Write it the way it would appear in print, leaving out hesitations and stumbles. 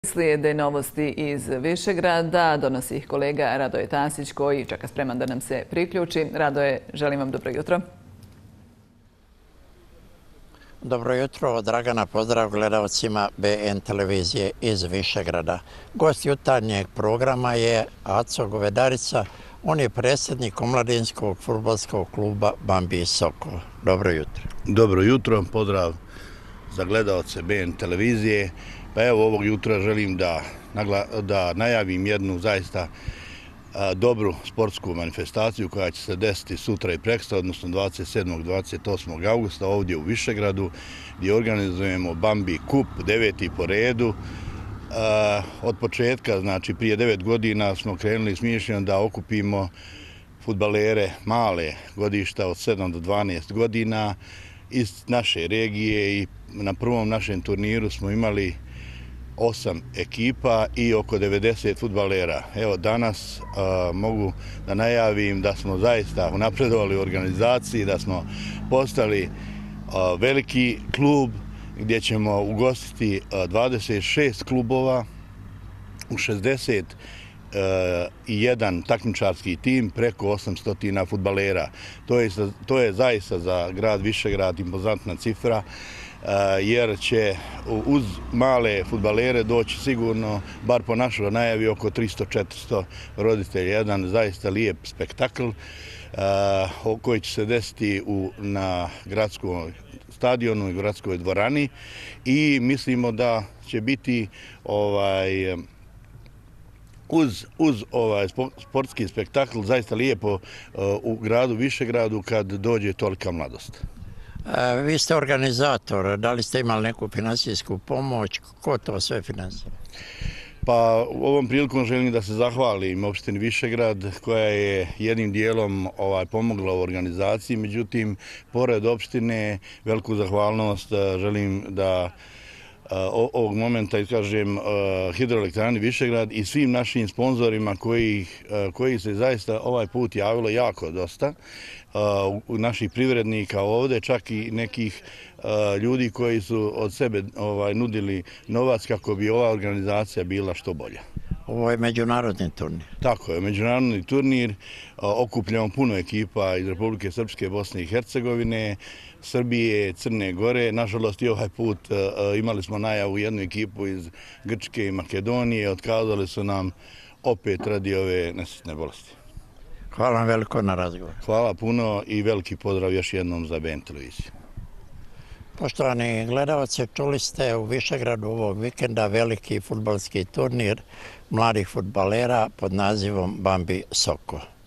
Slijede novosti iz Višegrada, donosi ih kolega Radoje Tasić koji čeka spreman da nam se priključi. Radoje, želim vam dobro jutro. Dobro jutro, Dragana, pozdrav gledalcima BN televizije iz Višegrada. Gost jutarnjeg programa je Aco Govedarica, on je predsjednik omladinskog fudbalskog kluba Bambi Sokol. Dobro jutro. Dobro jutro, pozdrav za gledalce BN televizije. Pa evo, ovog jutra želim da najavim jednu zaista dobru sportsku manifestaciju koja će se desiti sutra i prekosutra, odnosno 27. 28. augusta ovdje u Višegradu, gdje organizujemo Bambi Kup, 9. po redu. Od početka, znači prije 9 godina smo krenuli s mišljenjem da okupimo fudbalere male godišta od 7 do 12 godina iz naše regije i na prvom našem turniru smo imali 8 ekipa i oko 90 fudbalera. Evo danas mogu da najavim da smo zaista unapredovali u organizaciji, da smo postali veliki klub gdje ćemo ugostiti 26 klubova u 61 takmičarski tim, preko 800 fudbalera. To je zaista za grad Višegrad impozantna cifra, jer će uz male fudbalere doći sigurno, bar po našoj najavi, oko 300-400 roditelja. Jedan zaista lijep spektakl koji će se desiti na gradskom stadionu i gradskoj dvorani i mislimo da će biti uz sportski spektakl zaista lijepo u gradu Višegradu kad dođe tolika mladost. Vi ste organizator, da li ste imali neku financijsku pomoć, ko to sve financira? Pa ovom prilikom želim da se zahvalim opštini Višegrad koja je jednim dijelom pomogla u organizaciji, međutim, pored opštine veliku zahvalnost želim da ovog momenta iskažem Hidroelektrani Višegrad i svim našim sponzorima koji se zaista ovaj put javilo jako dosta, naših privrednika ovdje, čak i nekih ljudi koji su od sebe nudili novac kako bi ova organizacija bila što bolja. Ovo je međunarodni turnir. Tako je, međunarodni turnir, okupljamo puno ekipa iz Republike Srpske, Bosne i Hercegovine, Srbije, Crne Gore. Nažalost i ovaj put imali smo najavu jednu ekipu iz Grčke i Makedonije, otkazali su nam opet radi ove nesretne bolesti. Hvala vam veliko na razgovor. Hvala puno i veliki pozdrav još jednom za BN televiziju. Poštovani gledalci, čuli ste u Višegradu ovog vikenda veliki fudbalski turnir mladih fudbalera pod nazivom Bambi Sokol.